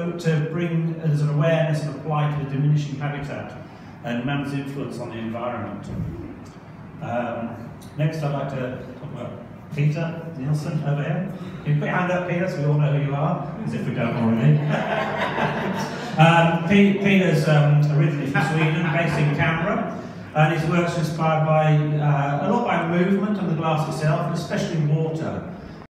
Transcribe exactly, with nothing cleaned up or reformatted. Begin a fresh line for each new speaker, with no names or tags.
also to bring as an awareness and apply to the diminishing habitat and man's influence on the environment. Um, next I'd like to talk about Peter Nielsen over here. Can you put your hand up, Peter, so we all know who you are, as if we don't already. um, P Peter's um, originally from Sweden, based in Canberra, and his work's inspired by uh, a lot by movement and the glass itself, and especially water.